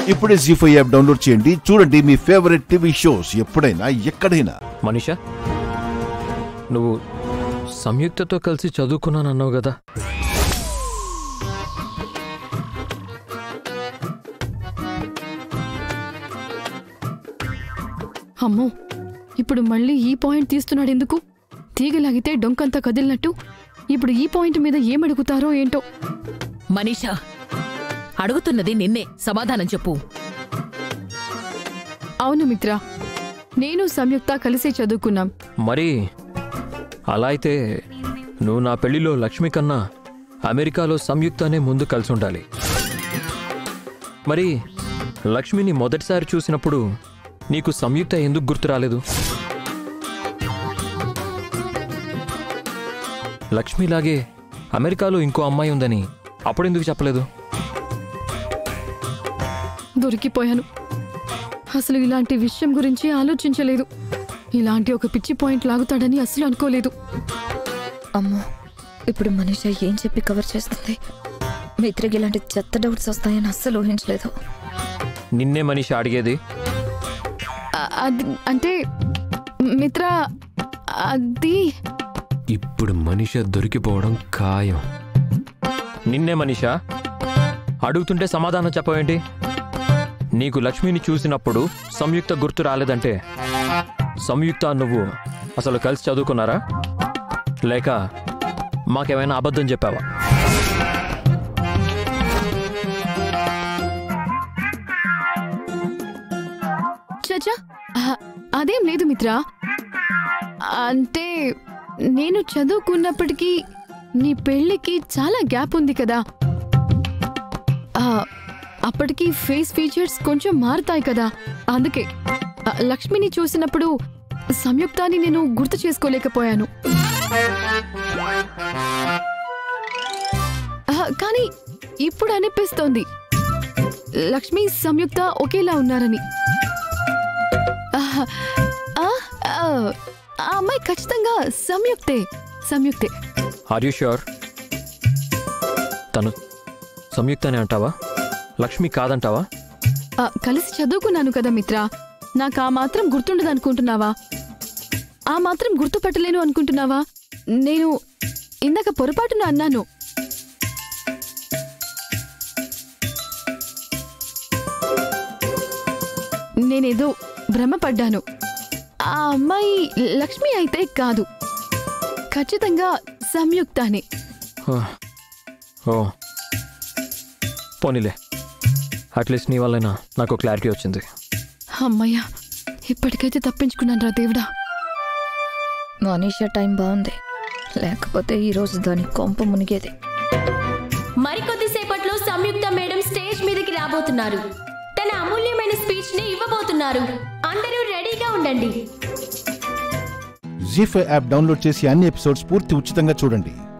ఇప్పుడే జీ5 app download చేయండి. చూడండి మీ ఫేవరెట్ టీవీ షోస్ ఎప్పుడైనా ఎక్కడైనా. మనీషా, నువ్వు సంయుక్తతో కలిసి చదువుకున్నానన్నావు కదా. అమ్మో, ఇప్పుడు మళ్ళీ ఈ పాయింట్ తీస్తున్నాడు ఎందుకు? తీగలాగితే డొంకంతా కదిలినట్టు ఇప్పుడు ఈ పాయింట్ మీద ఏమడుగుతారో ఏంటో. మనీషా, అడుగుతున్నది నిన్నే, సమాధానం చెప్పు. అవును మిత్ర, నేను సంయుక్త కలిసే చదువుకున్నాం. మరి అలా అయితే నువ్వు నా పెళ్లిలో లక్ష్మి కన్నా అమెరికాలో సంయుక్తనే ముందు కలిసి ఉండాలి. మరి లక్ష్మిని మొదటిసారి చూసినప్పుడు నీకు సంయుక్త ఎందుకు గుర్తు రాలేదు? లక్ష్మిలాగే అమెరికాలో ఇంకో అమ్మాయి ఉందని అప్పుడెందుకు చెప్పలేదు? దొరికిపోయాను. అసలు ఇలాంటి విషయం గురించి ఆలోచించలేదు. ఇలాంటి ఒక పిచ్చి పాయింట్ లాగుతాడని అసలు అనుకోలేదు. అమ్మో, ఇప్పుడు మనీషా ఏం చెప్పి కవర్ చేస్తుంది? మిత్రకి ఇలాంటి చెత్త డౌట్స్ వస్తాయని అస్సలు ఊహించలేదు. నిన్నే మనీషా అడిగేది. అంటే మిత్ర, అది ఇప్పుడు మనీషా దొరికిపోవడం ఖాయం. నిన్నే మనీషా అడుగుతుంటే సమాధానం చెప్పవేంటి? నీకు లక్ష్మిని చూసినప్పుడు సంయుక్త గుర్తు రాలేదంటే సంయుక్త నువ్వు అసలు కలిసి చదువుకున్నారా, లేక మాకేమైనా అబద్ధం చెప్పావా? చచ్చా, అదేం లేదు మిత్ర. అంటే నేను చదువుకున్నప్పటికీ నీ పెళ్లికి చాలా గ్యాప్ ఉంది కదా. అప్పటికి ఫేస్ ఫీచర్స్ కొంచెం మారుతాయి కదా. అందుకే లక్ష్మిని చూసినప్పుడు సంయుక్తాన్ని నేను గుర్తు చేసుకోలేకపోయాను. కానీ ఇప్పుడు అనిపిస్తోంది లక్ష్మి సంయుక్త ఒకేలా ఉన్నారని. ఆ అమ్మాయి ఖచ్చితంగా సంయుక్తే. Are you sure? తను సంయుక్తనే అంటావా? లక్ష్మి కాదంటావా? కలిసి చదువుకున్నాను కదా మిత్ర, నాకు ఆ మాత్రం గుర్తుండదు అనుకుంటున్నావా? ఆ మాత్రం గుర్తుపట్టలేను అనుకుంటున్నావా? నేను ఇందాక పొరపాటున అన్నాను. నేనేదో భ్రమపడ్డాను. ఆ అమ్మాయి లక్ష్మి అయితే కాదు, ఖచ్చితంగా సంయుక్తనే. ఓ పోనీలే, అట్లీస్ట్ నీ వల్లైనా నాకు క్లారిటీ వచ్చింది. అమ్మయ్యా, ఇప్పటికైతే తప్పించుకున్నాను రా దేవుడా. మనీషా టైం బాగుంది, లేకపోతే ఈరోజు దాని కొంప మునిగేది. మరికొద్దిసేపట్లో సంయుక్త మేడం స్టేజ్ మీదకి రాబోతున్నారు. తన అమూల్యమైన స్పీచ్ ని ఇవ్వబోతున్నారు. అందరూ రెడీగా ఉండండి. జీ5 యాప్ డౌన్లోడ్ చేసి అన్ని ఎపిసోడ్స్ పూర్తి ఉచితంగా చూడండి.